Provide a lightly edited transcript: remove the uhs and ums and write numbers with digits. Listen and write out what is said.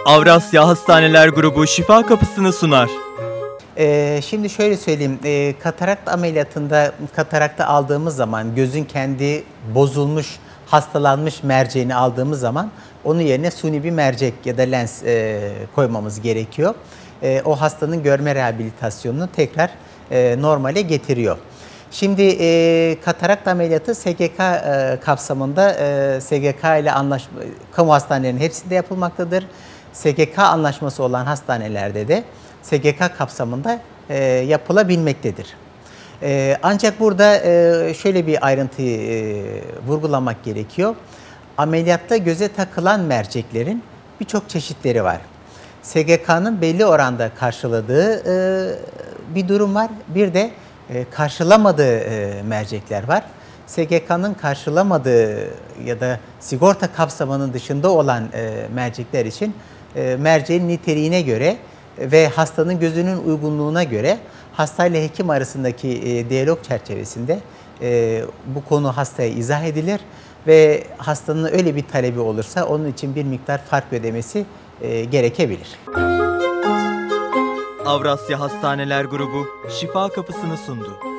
Avrasya Hastaneler Grubu şifa kapısını sunar. Şimdi şöyle söyleyeyim, katarakt ameliyatında kataraktı aldığımız zaman gözün kendi bozulmuş, hastalanmış merceğini aldığımız zaman onun yerine suni bir mercek ya da lens koymamız gerekiyor. O hastanın görme rehabilitasyonunu tekrar normale getiriyor. Şimdi katarakt ameliyatı SGK kapsamında SGK ile kamu hastanelerinin hepsinde yapılmaktadır. SGK anlaşması olan hastanelerde de SGK kapsamında yapılabilmektedir. Ancak burada şöyle bir ayrıntıyı vurgulamak gerekiyor. Ameliyatta göze takılan merceklerin birçok çeşitleri var. SGK'nın belli oranda karşıladığı bir durum var. Bir de karşılamadığı mercekler var. SGK'nın karşılamadığı ya da sigorta kapsamının dışında olan mercekler için merceğin niteliğine göre ve hastanın gözünün uygunluğuna göre hastayla hekim arasındaki diyalog çerçevesinde bu konu hastaya izah edilir ve hastanın öyle bir talebi olursa onun için bir miktar fark ödemesi gerekebilir. Avrasya Hastaneler Grubu şifa kapısını sundu.